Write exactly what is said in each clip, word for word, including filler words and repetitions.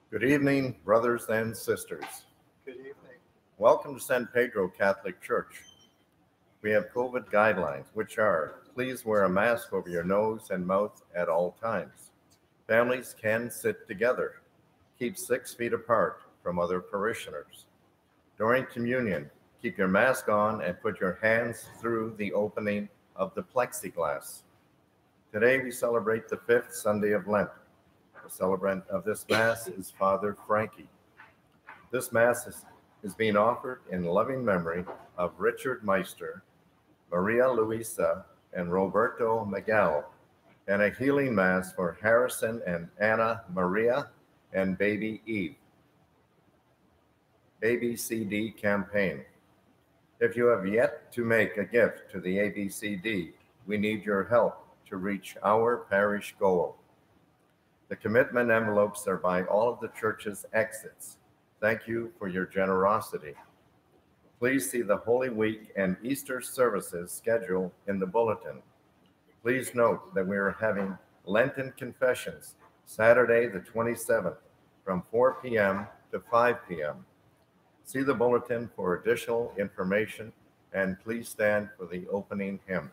Good evening, brothers and sisters. Good evening. Welcome to San Pedro Catholic Church. We have COVID guidelines, which are, please wear a mask over your nose and mouth at all times. Families can sit together. Keep six feet apart from other parishioners. During communion, keep your mask on and put your hands through the opening of the plexiglass. Today we celebrate the fifth Sunday of Lent. The celebrant of this Mass is Father Frankie. This Mass is, is being offered in loving memory of Richard Meister, Maria Luisa, and Roberto Miguel, and a healing Mass for Harrison and Anna Maria and baby Eve. A B C D campaign. If you have yet to make a gift to the A B C D, we need your help to reach our parish goal. The commitment envelopes are by all of the church's exits. Thank you for your generosity. Please see the Holy Week and Easter services schedule in the bulletin. Please note that we are having Lenten confessions Saturday the twenty-seventh from four p.m. to five p.m. See the bulletin for additional information, and please stand for the opening hymn.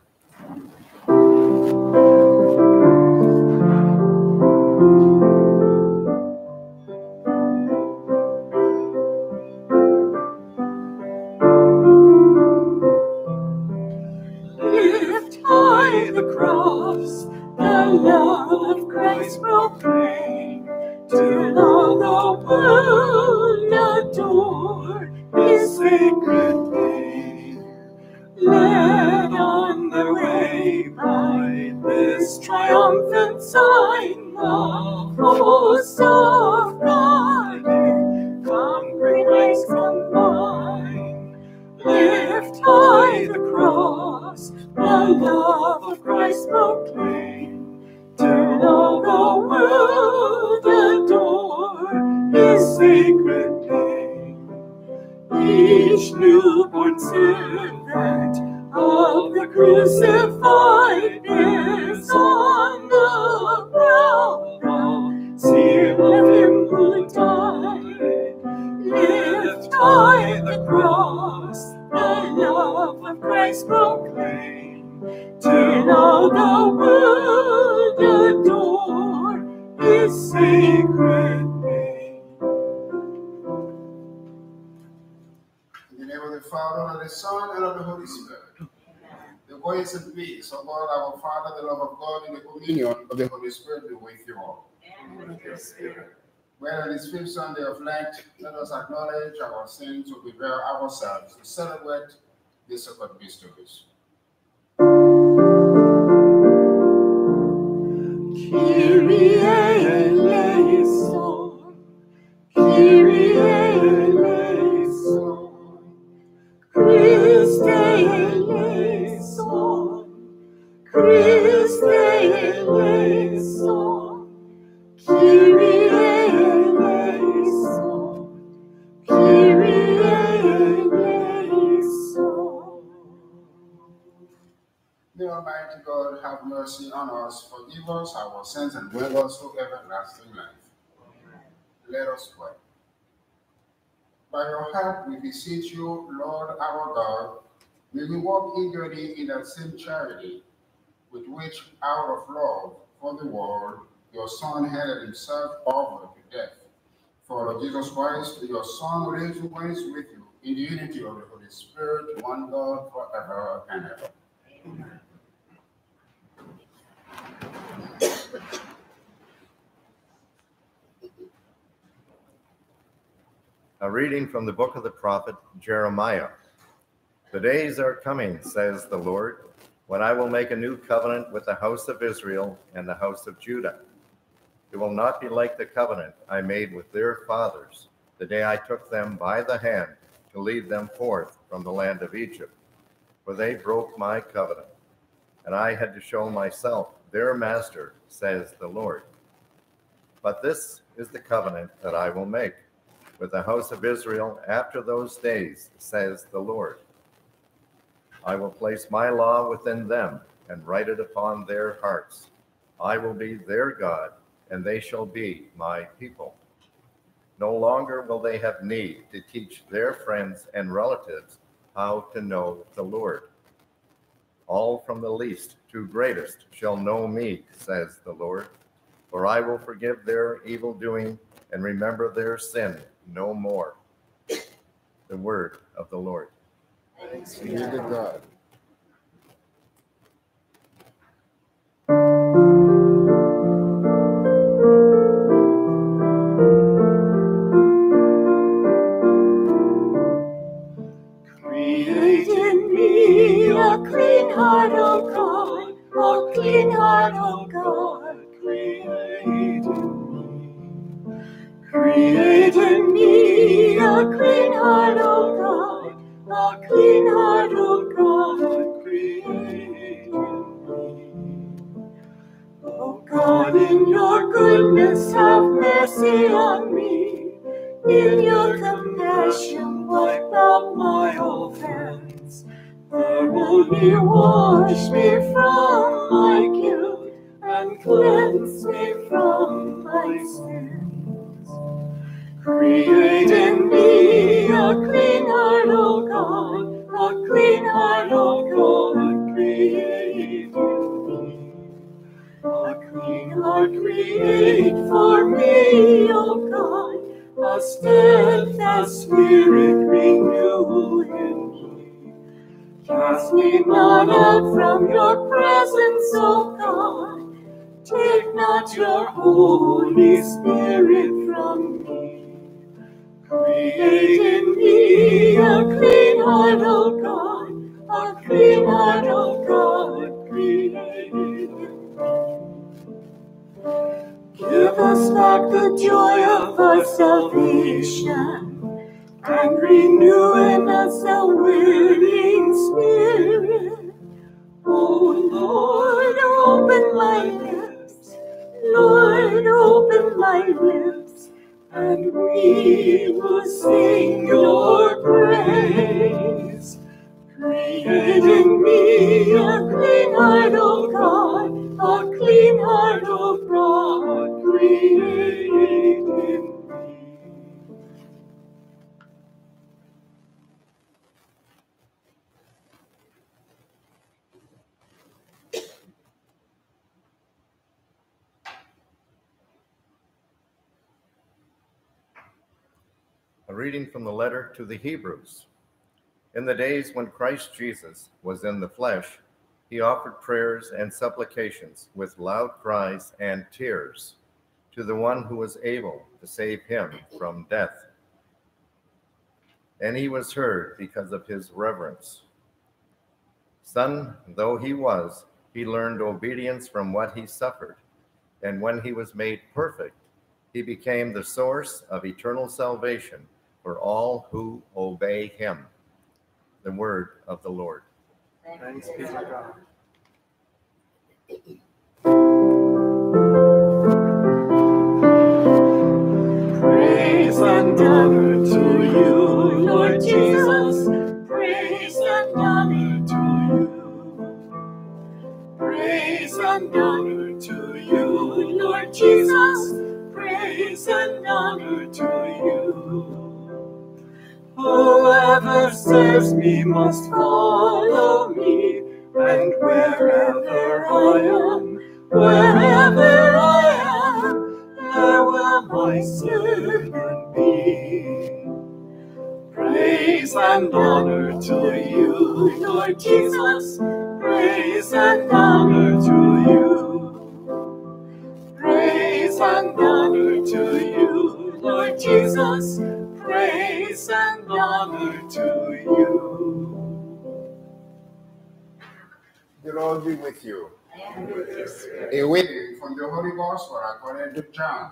Lift high the cross, the love of Christ proclaim, to all the world adore His sacred name. Led on the way by this triumphant sign, the hosts of God in conquering ranks combine. Lift high the cross, the love of Christ proclaim, turn all the world adore His sacred name. Each newborn servant of the crucified bears on the brow the seal of Him who died. Lift high the cross, the love of Christ proclaim, turn all the world adore His sacred name. In the name of the Father, and of the Son, and of the Holy Spirit. The grace and peace of God our Father, the love of God, and the communion of the Holy Spirit be with you all. And with your spirit. Well, on this fifth Sunday of Lent, let us acknowledge our sins to prepare ourselves to celebrate the sacred mysteries. Kyrie eleison, Kyrie eleison, Christe eleison, Christe eleison, Kyrie eleison, Kyrie eleison. May Almighty God have mercy on us, forgive us our sins, and bring us to everlasting life. Let us pray. By your help, we beseech you, Lord our God, may we walk eagerly in that same charity with which, out of love for the world, your Son handed Himself over to death. For Lord Jesus Christ, your Son lives and reigns with you in the unity of the Holy Spirit, one God, forever and ever. Amen. A reading from the book of the prophet Jeremiah. The days are coming, says the Lord, when I will make a new covenant with the house of Israel and the house of Judah. It will not be like the covenant I made with their fathers the day I took them by the hand to lead them forth from the land of Egypt, for they broke my covenant, and I had to show myself their master, says the Lord. But this is the covenant that I will make with the house of Israel after those days, says the Lord. I will place my law within them and write it upon their hearts. I will be their God, and they shall be my people. No longer will they have need to teach their friends and relatives how to know the Lord. All from the least to greatest shall know me, says the Lord, for I will forgive their evil doing and remember their sin no more. The word of the Lord. Thanks be to God. Create in me a clean heart, O God, a clean heart, O God. Create in me. Create in me a clean heart, O God, a clean heart, O God. Create in me. O God, in your goodness have mercy on me. In your compassion wipe out my offense. Thoroughly wash me from my guilt and cleanse me from my sins. Create in me a clean heart, O God, a clean heart, O God. Create in me a clean heart, create for me, O God. A steadfast spirit renew in me. Cast me not out from your presence, O God. Take not your Holy Spirit from me. Create in me a clean heart, O God, a clean heart, O God. Create in me. Give us back the joy of our salvation, and renew in us a willing spirit. Oh Lord, open my lips, Lord, open my lips, and we will sing your praise. Create in me a clean heart, O God, a clean heart, O God. Create in me. A reading from the letter to the Hebrews. In the days when Christ Jesus was in the flesh, he offered prayers and supplications with loud cries and tears to the one who was able to save him from death. And he was heard because of his reverence. Son though he was, he learned obedience from what he suffered. And when he was made perfect, he became the source of eternal salvation for all who obey him. The word of the Lord. Thanks be to God. Praise and honor to you, Lord Jesus. Praise and honor to you. Praise and honor to you, Lord Jesus. Praise and honor to you. Whoever serves me must follow me, and wherever I am, wherever I am, there will my servant be. Praise and honor to you, Lord Jesus. Praise and honor to you. Praise and honor to you, Lord Jesus. Praise and honor to you. The Lord be with you. And with your spirit. A reading from the Holy Gospel according to John.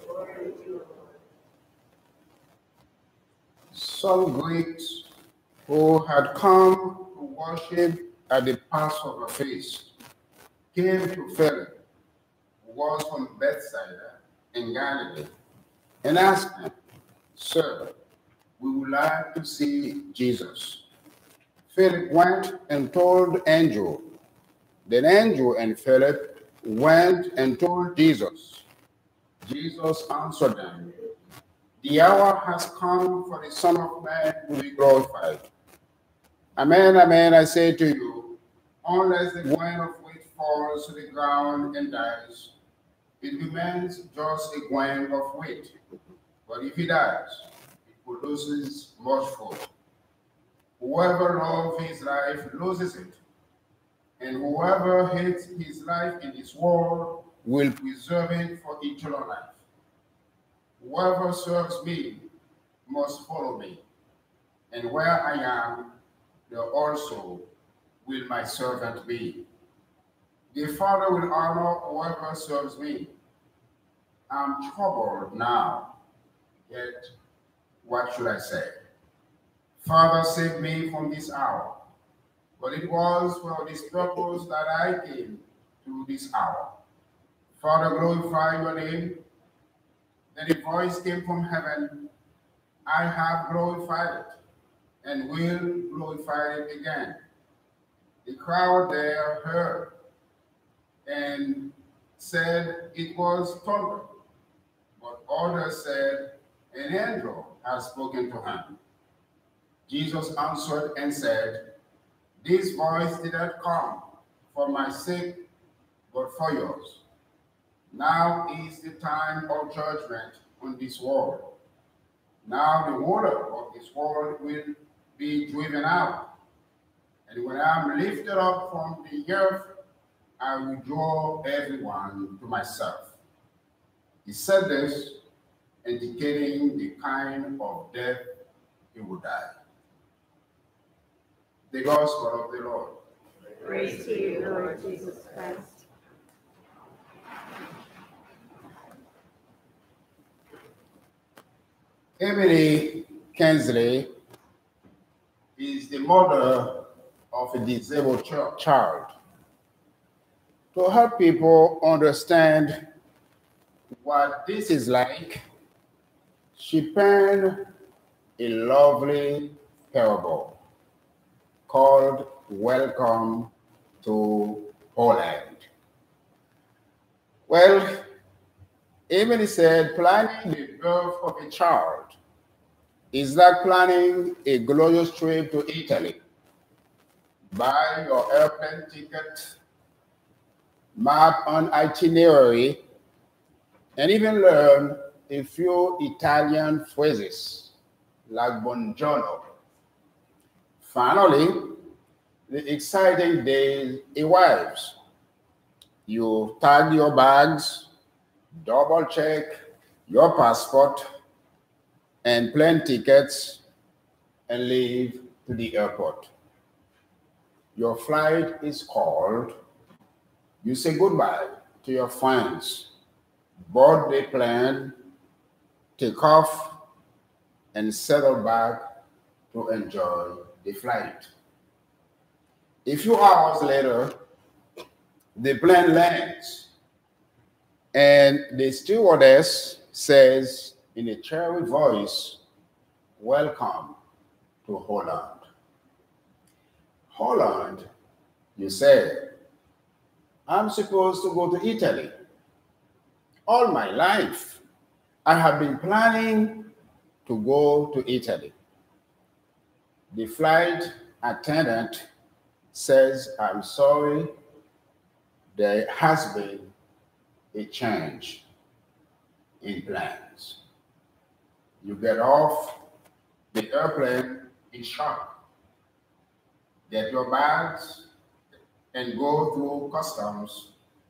Some Greeks who had come to worship at the Passover feast came to Philip, who was from Bethsaida in Galilee, and asked him, "Sir, we would like to see Jesus." Philip went and told Andrew. Then Andrew and Philip went and told Jesus. Jesus answered them, The hour has come for the Son of Man to be glorified. Amen, amen, I say to you, unless the grain of wheat falls to the ground and dies, it remains just a grain of wheat. But if it dies, it produces much fruit. Whoever loves his life loses it, and whoever hates his life in this world will preserve it for eternal life. Whoever serves me must follow me, and where I am, there also will my servant be. The Father will honor whoever serves me. I'm troubled now, yet what should I say? Father, save me from this hour. But it was for this purpose that I came to this hour. Father, glorify your name. Then a voice came from heaven. I have glorified it and will glorify it again. The crowd there heard and said it was thunder. But others said, an angel has spoken to him. Jesus answered and said, this voice did not come for my sake, but for yours. Now is the time of judgment on this world. Now the ruler of this world will be driven out. And when I am lifted up from the earth, I will draw everyone to myself. He said this, indicating the kind of death he would die. The Gospel of the Lord. Praise to you, Lord Jesus Christ. Emily Kensley is the mother of a disabled ch- child. To help people understand what this is like, she penned a lovely parable called Welcome to Poland. Well, Emily said, planning the birth of a child is like planning a glorious trip to Italy. Buy your airplane ticket, map an itinerary, and even learn a few Italian phrases like buongiorno. Finally, the exciting day arrives. You tag your bags, double check your passport and plane tickets, and leave to the airport. Your flight is called. You say goodbye to your friends, board the plane, take off, and settle back to enjoy the flight. A few hours later, the plane lands, and the stewardess says in a cheery voice, welcome to Holland. Holland, you say, I'm supposed to go to Italy. All my life, I have been planning to go to Italy. The flight attendant says, I'm sorry, there has been a change in plans. You get off the airplane in shock, get your bags, and go through customs.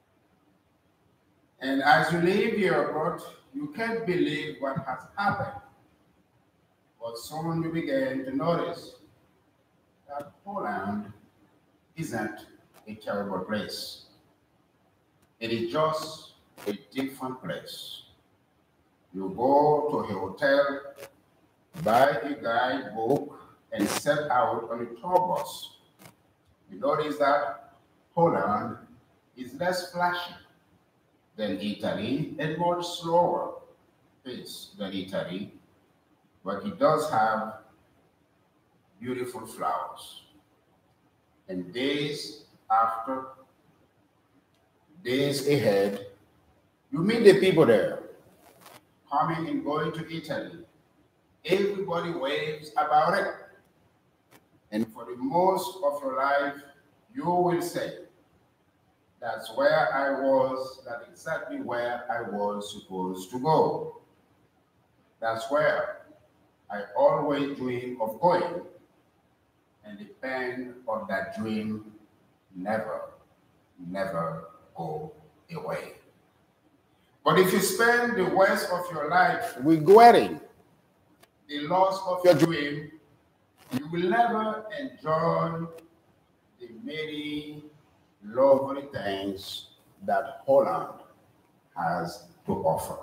And as you leave the airport, you can't believe what has happened. But soon you begin to notice that Poland isn't a terrible place. It is just a different place. You go to a hotel, buy a guidebook, and set out on a tour bus. You notice that Poland is less flashy than Italy and more slower pace than Italy, but it does have beautiful flowers. And days after, days ahead, you meet the people there. coming and going to Italy, everybody waves about it. And for the most of your life, you will say, that's where I was, that's exactly where I was supposed to go. That's where I always dream of going, and the pen of that dream never, never go away. But if you spend the rest of your life regretting the loss of your dream, you will never enjoy the many lovely things that Holland has to offer.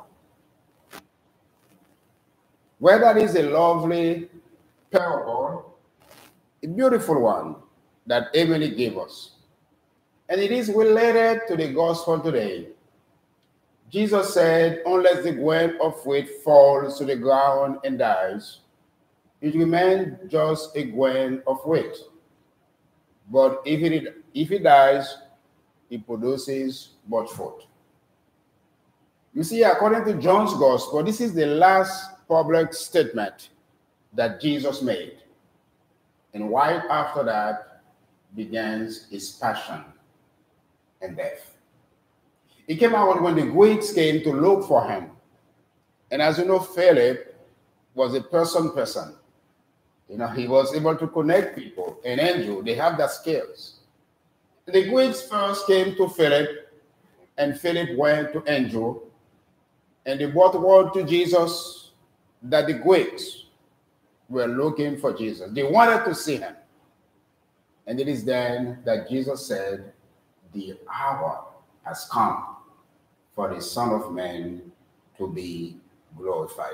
Well, that is a lovely parable, a beautiful one that Emily gave us. And it is related to the gospel today. Jesus said, unless the grain of wheat falls to the ground and dies, it remains just a grain of wheat. But if it, if it dies, it produces much fruit. You see, according to John's gospel, this is the last public statement that Jesus made. And right after that begins his passion and death. He came out when the Greeks came to look for him. And as you know, Philip was a person person. You know, he was able to connect people. And Andrew, they have that skills. The Greeks first came to Philip, and Philip went to Andrew, and they brought word to Jesus that the Greeks were looking for Jesus. They wanted to see him. And it is then that Jesus said, the hour has come for the Son of Man to be glorified.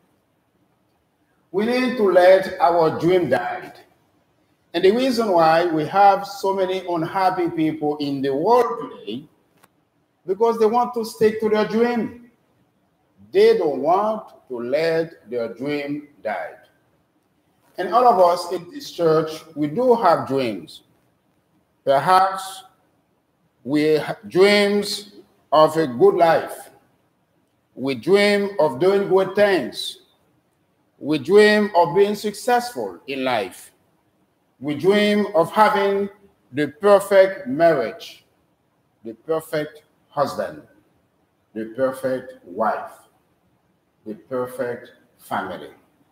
We need to let our dream die. And the reason why we have so many unhappy people in the world today, because they want to stick to their dream. They don't want to let their dream die. And all of us in this church, we do have dreams. Perhaps we have dreams of a good life. We dream of doing good things. We dream of being successful in life. We dream of having the perfect marriage, the perfect husband, the perfect wife, the perfect family.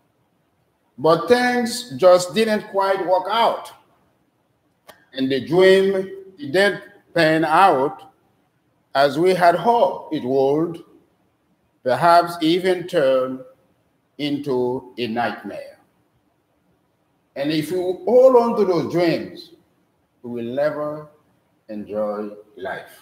But things just didn't quite work out. And the dream didn't pan out as we had hoped it would, perhaps even turn into a nightmare. And if you hold on to those dreams, you will never enjoy life.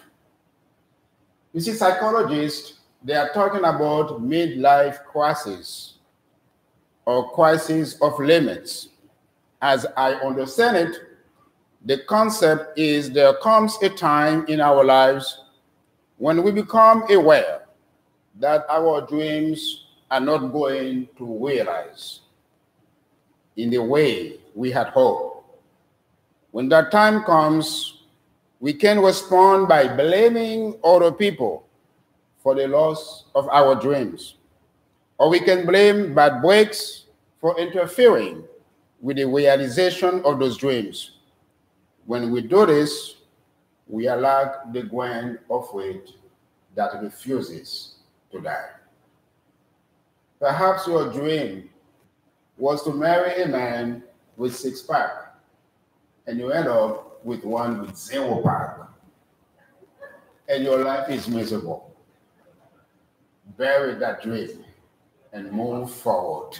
You see, psychologists, they are talking about midlife crisis or crisis of limits. As I understand it, the concept is there comes a time in our lives when we become aware that our dreams are not going to realize in the way we had hoped. When that time comes, we can respond by blaming other people for the loss of our dreams. Or we can blame bad breaks for interfering with the realization of those dreams. When we do this, we are like the grain of wheat that refuses to die. Perhaps your dream was to marry a man with six pack, and you end up with one with zero pack, and your life is miserable. Bury that dream and move forward.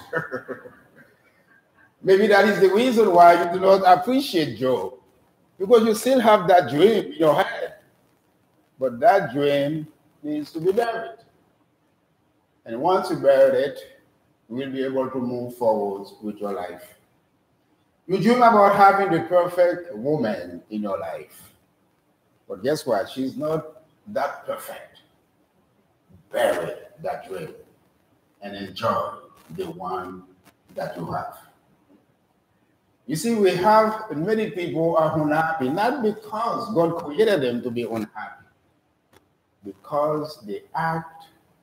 Maybe that is the reason why you do not appreciate Job, because you still have that dream in your head, but that dream needs to be buried. And once you bury it, you will be able to move forward with your life. You dream about having the perfect woman in your life. But guess what? She's not that perfect. Bury that dream and enjoy the one that you have. You see, we have many people are unhappy, not because God created them to be unhappy, because they act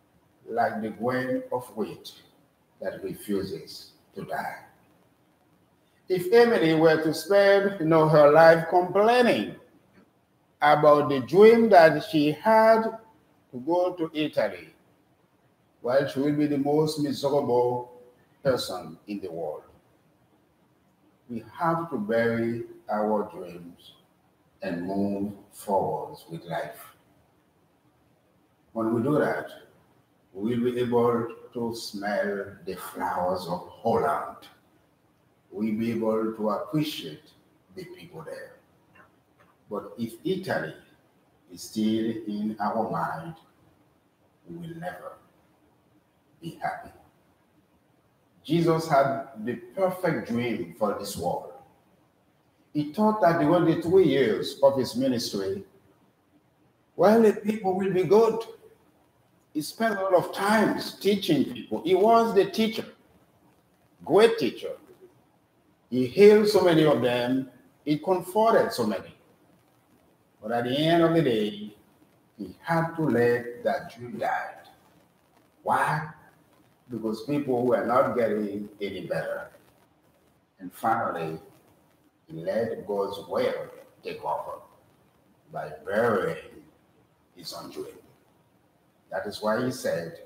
like the grain of wheat that refuses to die. If Emily were to spend you know, her life complaining about the dream that she had to go to Italy, well, she will be the most miserable person in the world. We have to bury our dreams and move forwards with life. When we do that, we'll be able to smell the flowers of Holland. We'll be able to appreciate the people there. But if Italy is still in our mind, we will never be happy. Jesus had the perfect dream for this world. He thought that during the three years of his ministry, well, the people will be good. He spent a lot of time teaching people. He was the teacher, great teacher. He healed so many of them. He comforted so many. But at the end of the day, he had to let that dream die. Why? Because people were not getting any better. And finally, he let God's will take over by burying his own dream. That is why he said,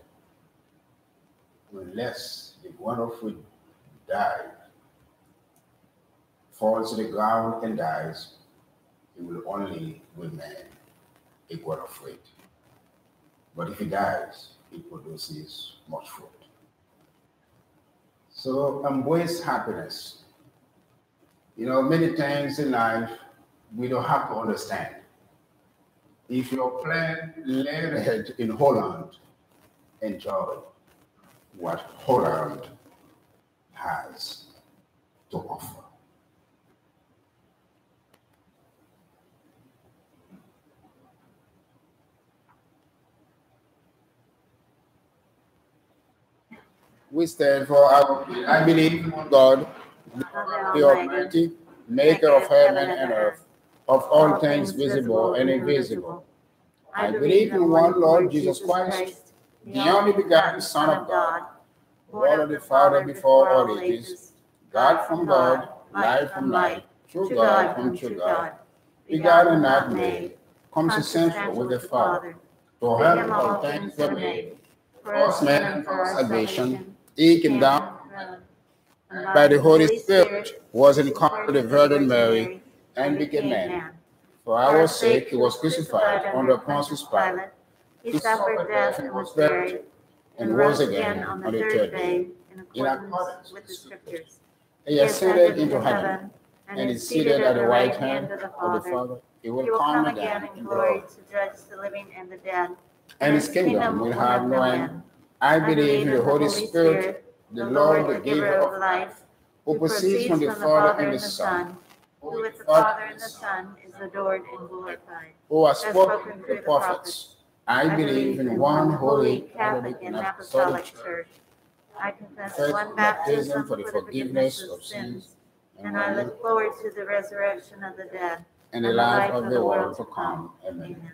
unless the one of wheat died, falls to the ground and dies, he will only remain a grain of wheat. But if he dies, he produces much fruit. So embrace happiness. You know, many times in life, we don't have to understand. If your plan landed in Holland, enjoy what Holland has to offer. We stand for our, I believe in God, the Almighty, maker of heaven and earth, of all things visible and invisible. I believe in one Lord Jesus Christ, the only begotten Son of God, born of the Father before all ages, God from God, light from light, true God from true God, begotten not made, consistent with the Father. To him all things were made, for us men and for our salvation. He came down by the Holy Spirit, was incarnate of the Virgin Mary, and became man. For our sake he was crucified under Pontius Pilate. He suffered death and was buried, and rose again on the third day, in accordance with the Scriptures. He ascended into heaven, and is seated at the right hand of the Father. He will come again in glory to judge the living and the dead, and his kingdom will have no end. I believe in the Holy Spirit, the Lord, the giver of life, who proceeds from the Father and the Son, who with the Father and the Son is adored and glorified, who has spoken to the prophets. I believe in one holy, Catholic, and Apostolic Church. I confess one baptism for the forgiveness of sins, and I look forward to the resurrection of the dead and the life of the world to come. Amen.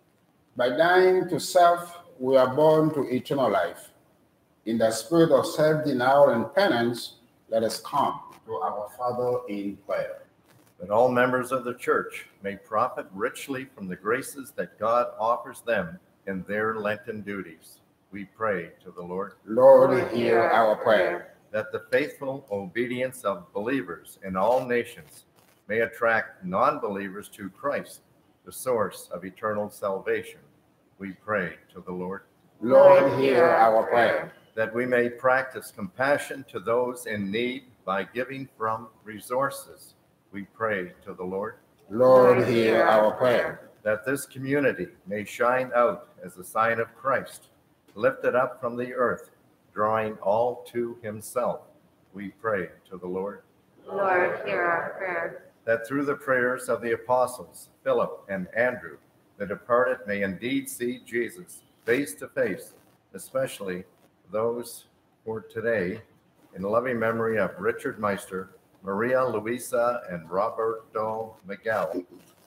By dying to self, we are born to eternal life. In the spirit of self-denial and penance, let us come to our Father in prayer. That all members of the church may profit richly from the graces that God offers them in their Lenten duties. We pray to the Lord. Lord, hear our prayer. That the faithful obedience of believers in all nations may attract non-believers to Christ, the source of eternal salvation. We pray to the Lord. Lord, hear our prayer. That we may practice compassion to those in need by giving from resources. We pray to the Lord. Lord, hear our prayer. That this community may shine out as a sign of Christ, lifted up from the earth, drawing all to himself. We pray to the Lord. Lord, hear our prayer. That through the prayers of the apostles, Philip and Andrew, the departed may indeed see Jesus face to face, especially those for today, in loving memory of Richard Meister, Maria Luisa, and Roberto Miguel,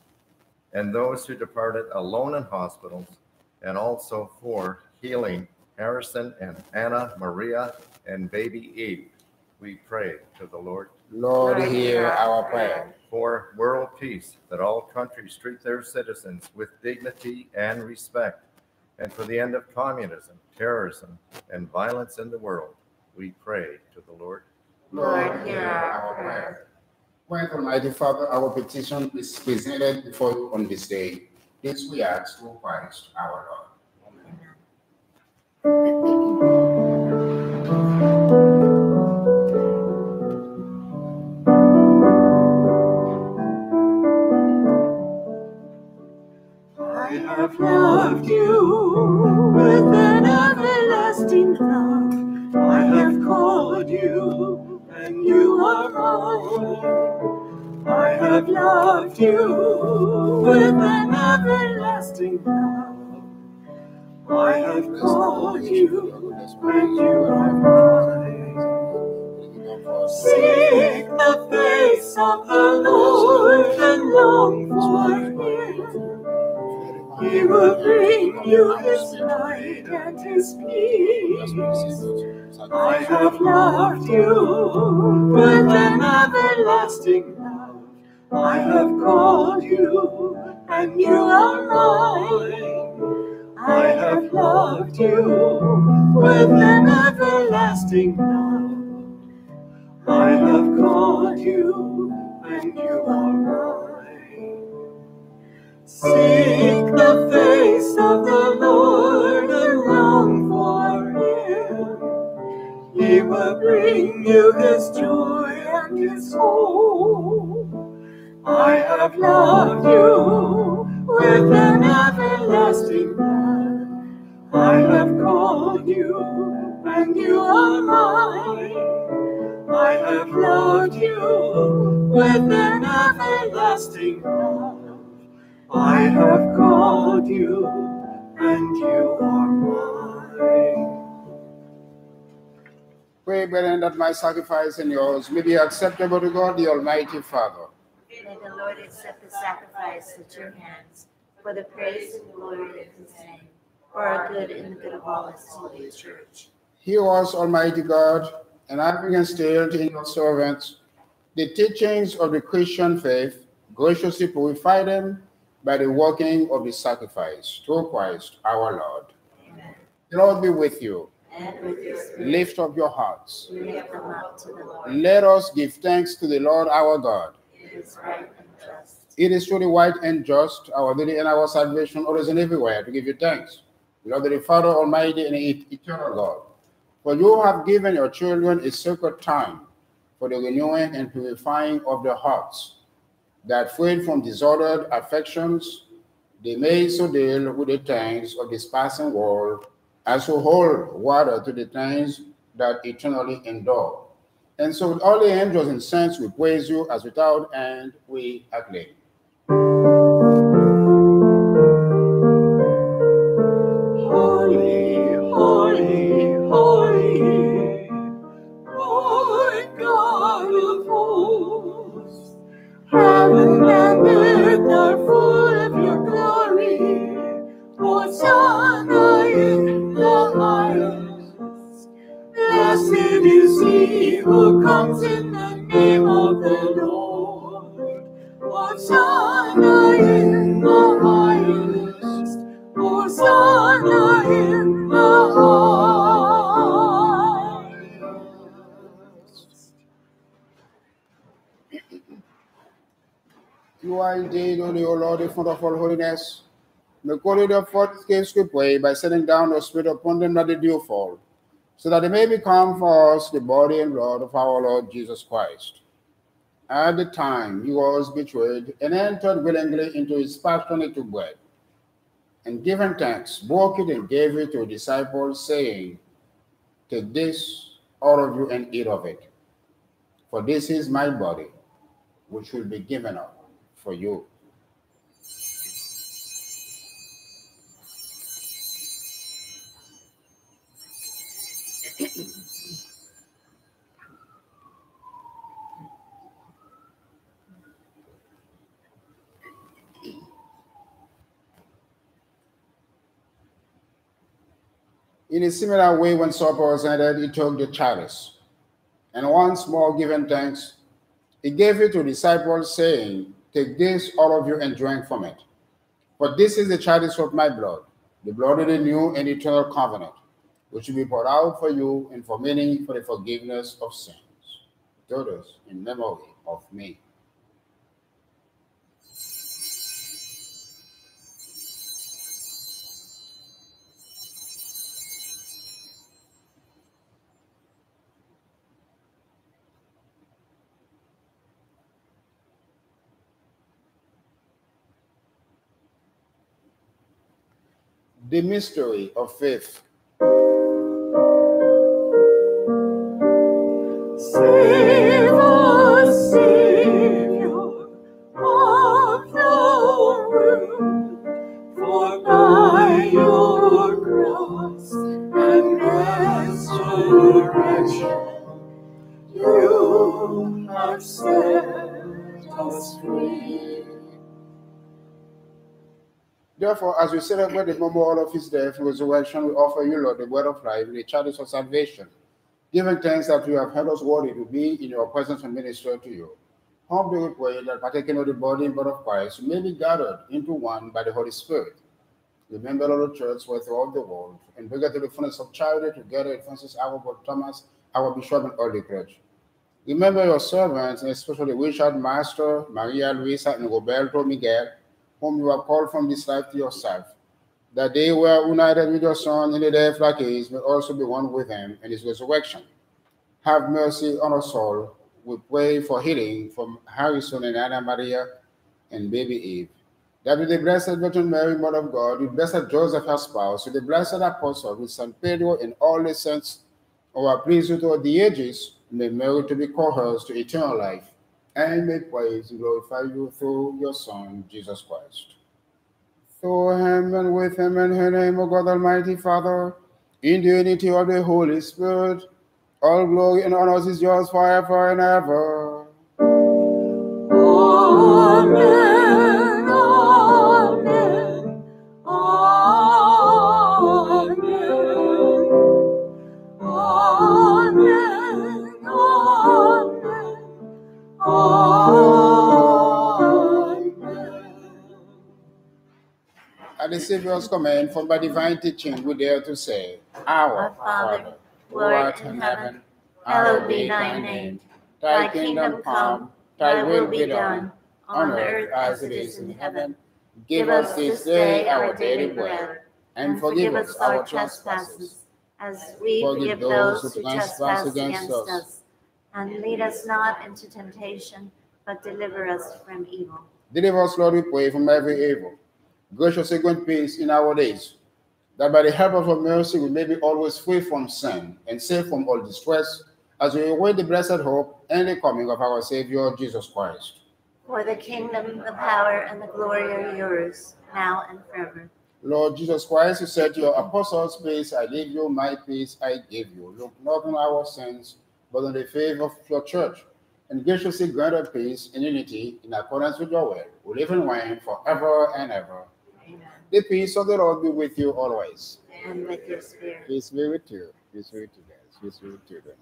and those who departed alone in hospitals, and also for healing Harrison and Anna Maria and baby Eve. We pray to the Lord. Lord, hear our prayer. For world peace, that all countries treat their citizens with dignity and respect, and for the end of communism, terrorism, and violence in the world, we pray to the Lord. Lord, hear our prayer. Great Almighty Father, our petition is presented before you on this day. This we ask through Christ our Lord. I have loved you with an everlasting love. I have called you, and you are mine. I have loved you with an everlasting love. I have called you, and you are mine. Seek the face of the Lord and long for him. He will bring you his light and his peace. I have loved you with an everlasting love. I have called you, and you are mine. I have loved you with an everlasting love. I have called you, and you are mine. Seek the face of the Lord and long for him. He will bring you his joy and his hope. I have loved you with an everlasting love. I have called you, and you are mine. I have loved you with an everlasting love. I have called you, and you are mine. Pray, brethren, that my sacrifice and yours may be acceptable to God, the Almighty Father. May the Lord accept the sacrifice at your hands for the praise and glory of his name, for our good and the good of all his holy church. Hear us, Almighty God, and having instilled in your servants the teachings of the Christian faith, graciously purify them by the working of the sacrifice, through Christ our Lord. Amen. The Lord be with you. And with your spirit, Lift up your hearts. we lift them up to the Lord. Let us give thanks to the Lord our God. It is right and just. It is truly right and just, our duty and our salvation, always and everywhere, to give you thanks. Lord, the Father Almighty and eternal God, for you have given your children a sacred time for the renewing and purifying of their hearts, that freed from disordered affections, they may so deal with the things of this passing world as to hold water to the things that eternally endure. And so with all the angels and saints, we praise you as without end we acclaim. Holy, holy, holy, Lord God of hosts. Heaven and earth are full of your glory. Hosanna in the highest. Blessed is he who comes in the name of the Lord. Hosanna in the highest. Hosanna in the highest. You are indeed only, O Lord, the font of all holiness. The quality of what gifts we pray by sending down the Spirit upon them that the dew fall, so that they may become for us the body and blood of our Lord Jesus Christ. At the time he was betrayed and entered willingly into his passion, he took bread, and giving thanks, broke it and gave it to his disciples, saying, "Take this, all of you, and eat of it. For this is my body, which will be given up for you." In a similar way, when supper was ended, he took the chalice, and once more giving thanks, he gave it to the disciples, saying, "Take this, all of you, and drink from it. For this is the chalice of my blood, the blood of the new and eternal covenant, which will be poured out for you and for many for the forgiveness of sins. Do this in memory of me." The mystery of faith. Save us, Savior of the world, for by your cross and resurrection you have set us free. Therefore, as we celebrate the memorial of his death and resurrection, we offer you, Lord, the word of life, the chalice of salvation, giving thanks that you have held us worthy to be in your presence and minister to you. Humbly we pray that, partaking of the body and blood of Christ, we may be gathered into one by the Holy Spirit. Remember, Lord, the church were throughout the world, and bring it to the fullness of charity together with Francis, our Brother Thomas, our bishop, and all the clergy. Remember your servants, and especially Richard, Master, Maria Luisa, and Roberto Miguel, whom you have called from this life to yourself, that they were united with your Son in the death like his, may also be one with him in his resurrection. Have mercy on us all. We pray for healing from Harrison and Anna Maria and baby Eve. That with the Blessed Virgin Mary, Mother of God, with Blessed Joseph, her spouse, with the Blessed Apostle, with Saint Pedro and all the saints who are pleased with all the ages, may merit to be co-heirs to eternal life, and may praise and glorify you through your Son, Jesus Christ. Through him and with him and in him, O God Almighty Father, in the unity of the Holy Spirit, all glory and honor is yours forever and ever. Amen, amen, amen, amen, amen, amen. At the Savior's command, from by divine teaching, we dare to say, Our Father, who art in heaven, hallowed be thy name. Thy kingdom come, thy will be done, on earth as it is in heaven. Give us this day our daily bread, and forgive us our trespasses, as we forgive those who trespass against us. And lead us not into temptation, but deliver us from evil. Deliver us, Lord, we pray, from every evil. Graciously grant peace in our days, that by the help of your mercy we may be always free from sin and safe from all distress, as we await the blessed hope and the coming of our Savior, Jesus Christ. For the kingdom, the power, and the glory are yours, now and forever. Lord Jesus Christ, you said to your apostles, "Peace I leave you, my peace I give you. Look not on our sins, but on the faith of your church, and graciously grant us peace and unity in accordance with your will, who live and reign forever and ever." Amen. The peace of the Lord be with you always. And with your spirit. Peace be with you. Peace be with you guys. Peace be with you then.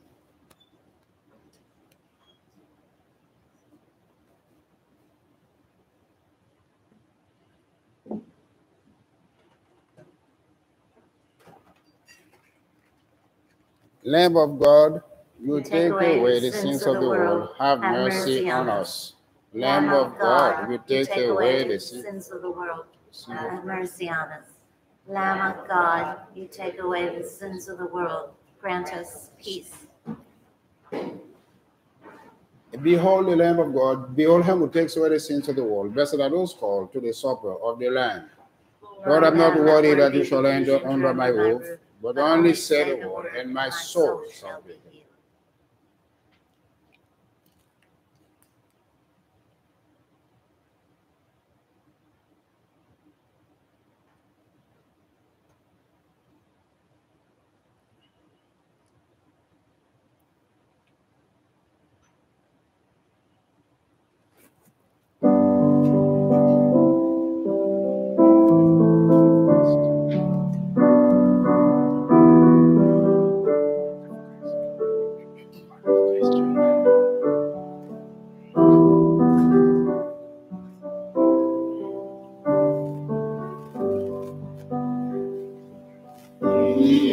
Lamb of God, you take away the sins of the world. Have mercy on us. Lamb of God, you take away the sins of the world. Have mercy on us. Lamb of God, you take away the sins of the world. Grant us peace. Behold the Lamb of God. Behold him who takes away the sins of the world. Blessed are those called to the supper of the Lamb. Lord, I'm not worthy that you shall enter under my roof, but only say the word, and my soul shall be healed.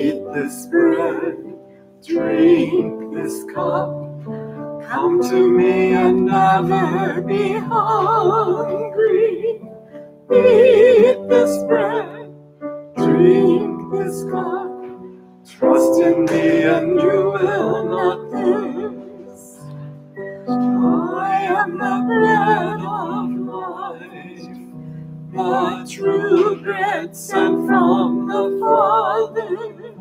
Eat this bread, drink this cup. Come to me and never be hungry. Eat this bread, drink this cup. Trust in me and you will not thirst. I am the bread of life, the true bread sent from the Father.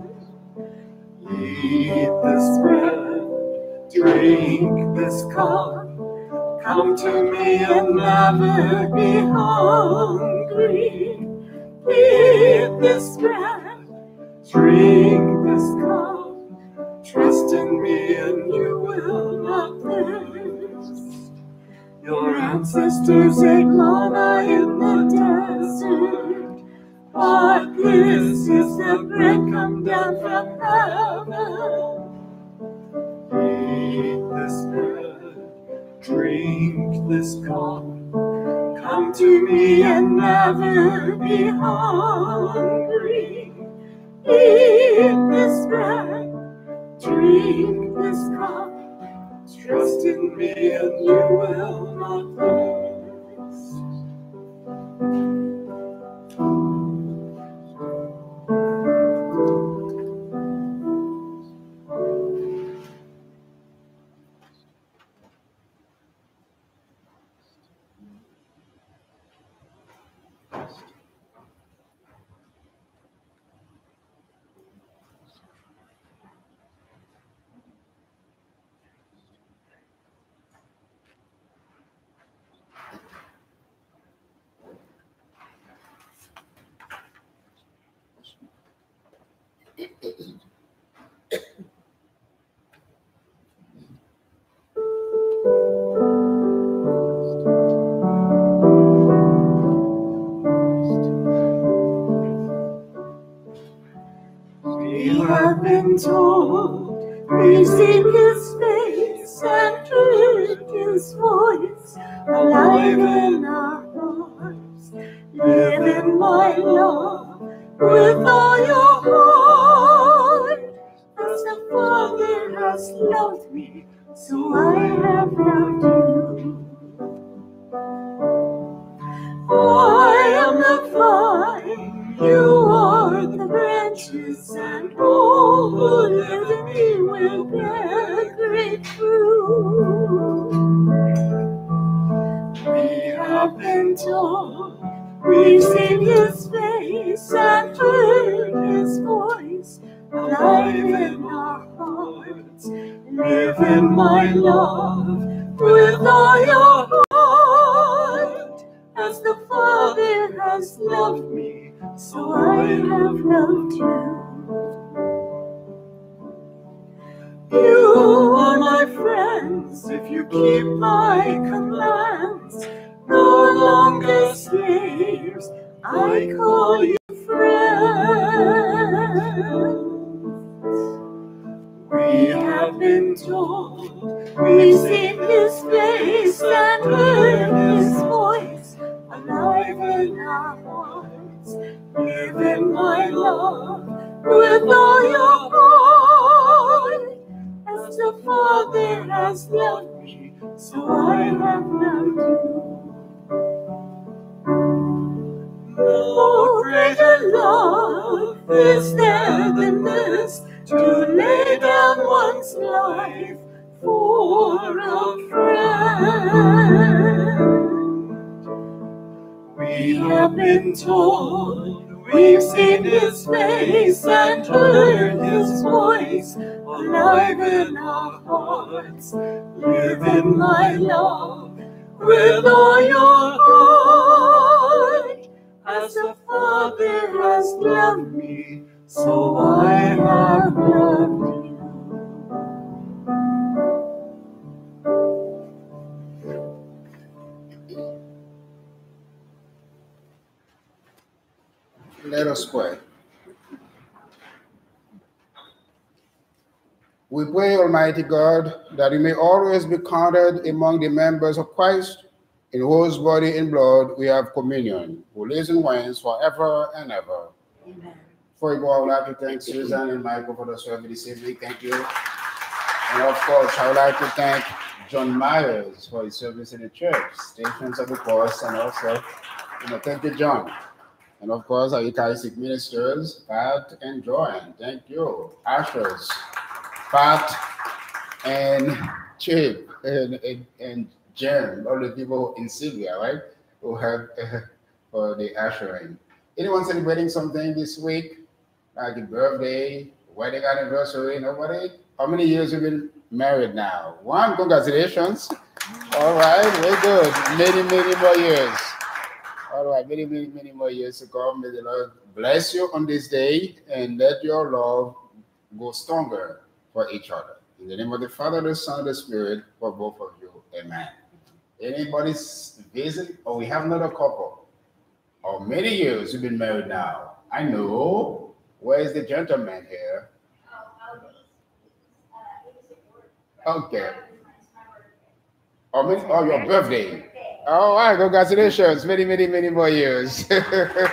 Eat this bread, drink this cup. Come to me and never be hungry. Eat this bread, drink this cup. Trust in me and you will not thirst. Your ancestors ate manna in the desert, but this is the bread come down from heaven. Eat this bread, drink this cup. Come to me and never be hungry. Eat this bread, drink this cup. Trust in me and you will not thirst. We have been told, we've seen his face and heard his voice, alive in our hearts. Live in my love with all your heart, as the Father has loved me, so I have loved you. I am the vine, you are the branches, and all who live in me will bear great fruit. We have been told, we've seen his face and heard his voice, alive in our hearts. Live in my love with all your heart, as the Father has loved me, so I have loved you. You are my friends if you keep my commands. No longer slaves, I call you friends. We have been told, we've seen his face and heard his voice, alive in our hearts. Live in my love with all your heart, as the Father has loved me, so I have loved you. No greater love is there than this, to lay down one's life for a friend. We have been told, we've seen his face and heard his voice, alive in our hearts. Live in my love with all your heart, as the Father has loved me, so I have loved you. Let us pray. We pray, Almighty God, that you may always be counted among the members of Christ, in whose body and blood we have communion, who lives and reigns forever and ever. Amen. Before we go, I would like to thank Susan and Michael for the service this evening. Thank you. And of course, I would like to thank John Myers for his service in the church, stations of the course, and also, you know, thank you, John. And of course, our Eucharistic ministers, Pat and Joanne. Thank you. Ushers, Pat and Chip and, and, and Jen, all the people in Sylvia, right, who have uh, for the ushering. Anyone celebrating something this week, like a birthday, wedding anniversary? Nobody? How many years have you been married now? One. Congratulations. All right, very good. Many, many more years. All right, many, many, many more years to come. May the Lord bless you on this day and let your love go stronger for each other. In the name of the Father, the Son, and the Spirit, for both of you. Amen. Anybody's visit, or we have another couple? Or many years you've been married now? I know. Where is the gentleman here? Okay. Oh, many, oh, your birthday. All right, congratulations. Many, many, many more years. All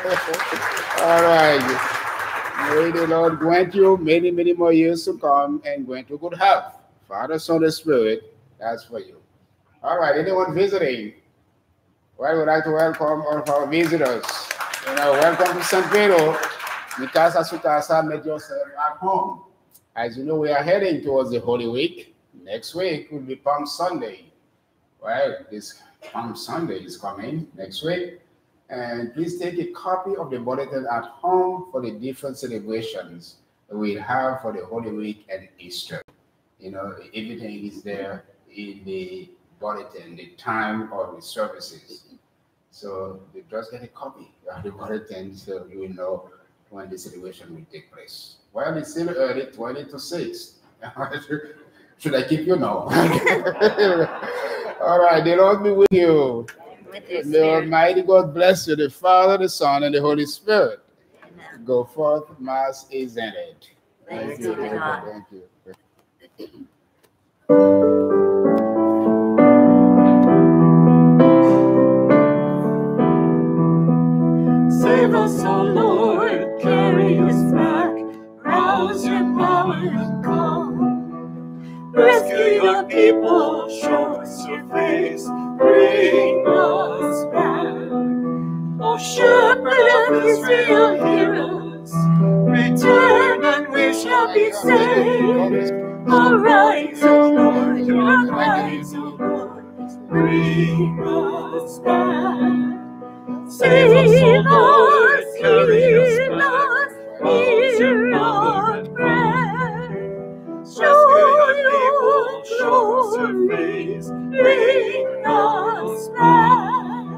right. May the Lord grant you many, many more years to come and grant you good health. Father, Son, and Spirit, that's for you. All right, anyone visiting? Well, we'd like to welcome all of our visitors. You know, welcome to Saint Pedro. Mikasa Sukasa, make yourself at home. As you know, we are heading towards the Holy Week. Next week will be Palm Sunday. Well, this Palm Sunday is coming next week. And please take a copy of the bulletin at home for the different celebrations we have for the Holy Week and Easter. You know, everything is there in the bulletin, the time of the services. So you just get a copy of the bulletin so you will know when the celebration will take place. Well, it's still early, twenty to six. Should I keep you now? All right, the Lord be with you. May Almighty God bless you, the Father, the Son, and the Holy Spirit. Amen. Go forth, Mass is ended. Thank you, God. Thank you. Save us, O Lord, carry us back, rouse your power and come. Rescue your people, show us your face, bring us back. O Shepherd of Israel, hear us, return and we shall be saved. Arise, O Lord, arise, O Lord, bring us back. Save us, heal us, hear our prayer. Show your glory, bring us back.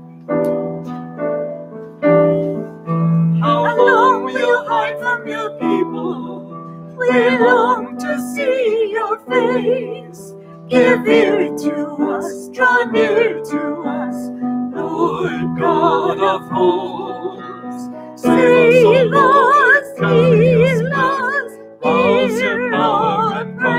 How long will you hide from your people? We long to see your face. Give ear to us, draw near to us, Lord God of hosts. Save us, heal us, hear our prayer.